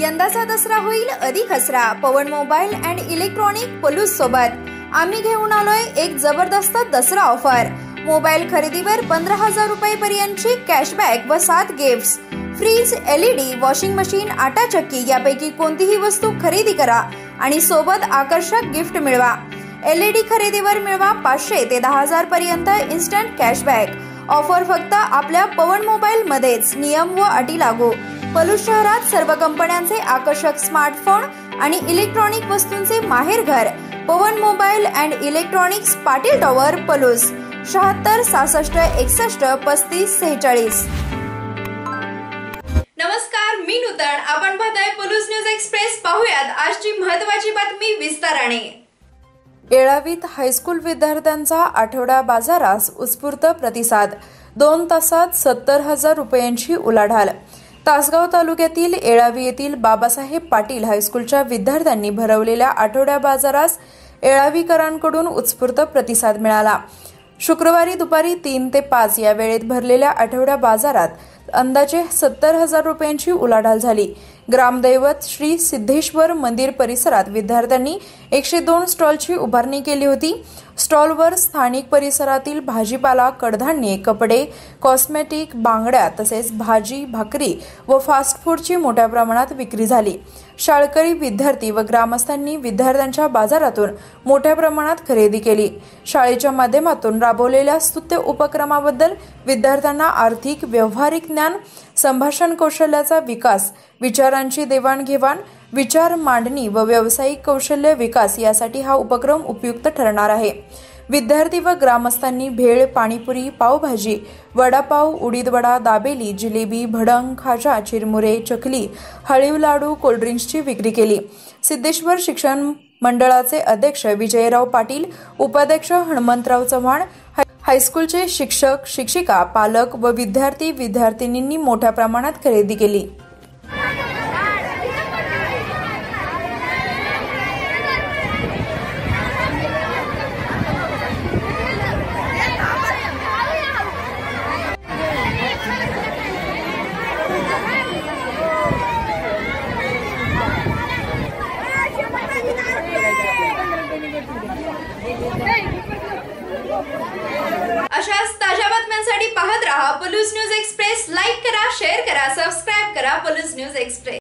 यंदाचा दसरा होईल अधिक हसरा। Pawan mobile and electronic Palus सोबत आम्ही घेऊन आलोय एक जबरदस्त दसरा ऑफर। मोबाईल खरेदीवर 15,000 रुपयांपर्यंतची कॅशबॅक व 7 gifts. Fridge, LED, washing machine, आटा चक्की यापैकी कोणतीही वस्तू खरेदी करा आणि सोबत आकर्षक गिफ्ट मिळवा। एलईडी खरेदीवर मिळवा 500 ते 10,000 पर्यंत इन्स्टंट कॅशबॅक। ऑफर फक्त आपल्या पवन मोबाईल मध्येच। नियम व अटी लागू। पलूस शहरात सर्व कंपन्यांचे आकर्षक स्मार्टफोन आणि इलेक्ट्रॉनिक वस्तूंचे माहेरघर Pawan mobile and electronics, Patil tower, Palus. 76 66 61 35 46। नमस्कार, मी नूतन। आपण पाहताय पलूस न्यूज एक्सप्रेस। पाहूयात आजची महत्त्वाची बातमी विस्ताराने। येळावीत हायस्कूल विद्यार्थ्यांचा आठवडा बाजारास उत्स्फूर्त प्रतिसाद। 2 तासात 70,000 रुपयांची उलाढाल। तासगाव तालुक्यातील येळावी येथील बाबासाहेब पाटील हायस्कूलच्या विद्यार्थ्यांनी भरवलेल्या आठवडा बाजारास येळावीकरांकडून उत्स्फूर्त प्रतिसाद मिळाला। शुक्रवारी दुपारी 3 ते 5 या वेळेत भरलेल्या आठवडा बाजारात अंदाजे 70,000 रुपयांची उलाढाल झाली। ग्रामदैवत श्री सिद्धेश्वर मंदिर परिसरात विद्यार्थ्यांनी 102 स्टॉलची उभारणी केली होती। स्टॉलवर स्थानिक परिसरातील भाजीपाला, कडधान्ये, कपडे, कॉस्मेटिक, बांगड्या तसेच भाजी, भाकरी व फास्ट फूडची मोठ्या प्रमाणात विक्री झाली। शाळकरी विद्यार्थी व ग्रामस्थांनी विद्यार्थ्यांच्या बाजारातून मोठ्या प्रमाणात खरेदी केली। शाळेच्या माध्यमातून राबवलेल्या स्तुत्य उपक्रमाबद्दल विद्यार्थ्यांना आर्थिक, व्यावहारिक ज्ञान, संभाषण कौशल्याचा विकास, विचारांची देवाणघेवाण, विचार मांडणी व व्यावसायिक कौशल्य विकास यासाठी हा उपक्रम उपयुक्त ठरणार आहे। विद्यार्थी व ग्रामस्थांनी भेळ, पाणीपुरी, पावभाजी, वडापाव, उडीद वडा, दाबेली, जिलेबी, भडंग, खाजा, चिरमुरे, चकली, हळीव लाडू, कोल्ड्रिंक्सची विक्री केली। सिद्धेश्वर शिक्षण मंडळाचे अध्यक्ष विजयराव पाटील, उपाध्यक्ष हनुमंतराव चव्हाण, हायस्कूलचे शिक्षक, शिक्षिका, पालक व विद्यार्थी विद्यार्थिनींनी मोठ्या प्रमाणात खरेदी केली। अशाच ताज्या बातम्यांसाठी पाहत रहा पलूस न्यूज एक्सप्रेस। लाईक करा, शेअर करा, सबस्क्राइब करा पलूस न्यूज एक्सप्रेस।